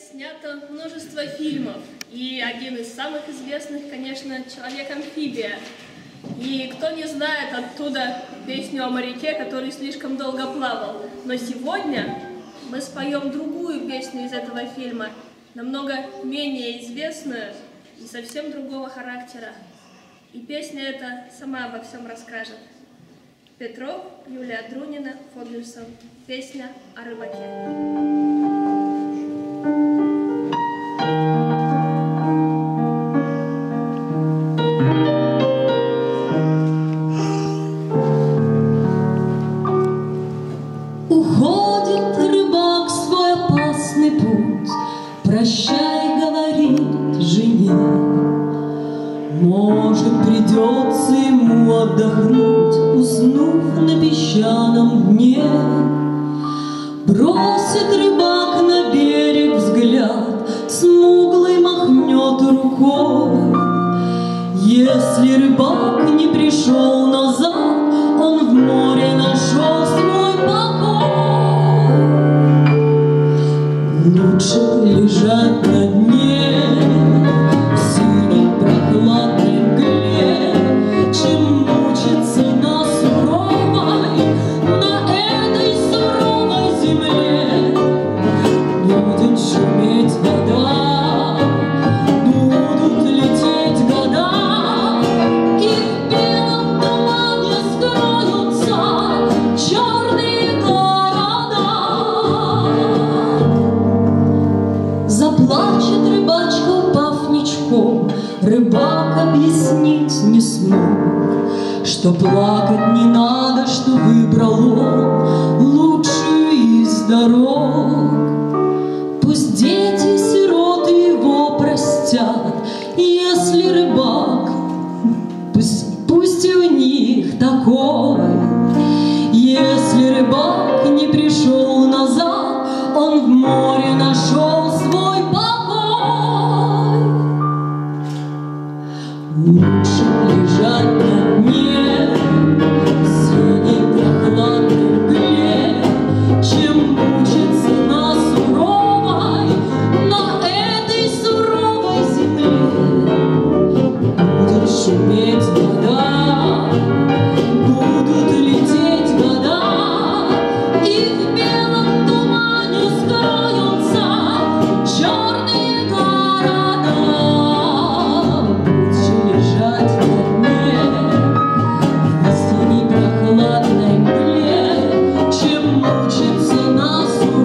снято множество фильмов, и один из самых известных, конечно, «Человек-амфибия». И кто не знает оттуда песню о моряке, который слишком долго плавал. Но сегодня мы споем другую песню из этого фильма, намного менее известную и совсем другого характера. И песня эта сама обо всем расскажет. Петров, Юлия Друнина, Фогельсон. Песня о рыбаке. Уходит рыбак в свой опасный путь, прощай, говорит жене. Может, придется ему отдохнуть, уснув на песчаном дне. Бросит рыбак на берег взгляд, смуглый махнет рукой. Если рыбак не пришел назад, он в море нашел свой покой. Лучше лежать на дне в синей прохладной мгле, чем мучиться на этой суровой земле. Будет шуметь вода, будут лететь года, и в белом тумане скроются черные города. Заплачет рыбачка, упав ничком, рыбак объяснить не смог, что плакать не надо, что выбрал он лучшую из дорог. Пусть дети, сироты его простят, если рыбак, пусть и у них такой. Если рыбак не пришел назад, он в море нашел свой покой. Лучше лежать на дне в синей прохладной мгле, чем мучиться на этой суровой земле. Будет шуметь вода, будут лететь года, и в белом тумане скроются черные города. Лучше лежать на дне в синей прохладной мгле, чем мучиться на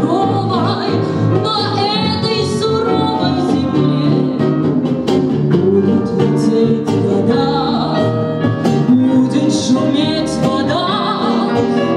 этой суровой земле. Будут лететь года, будет шуметь вода,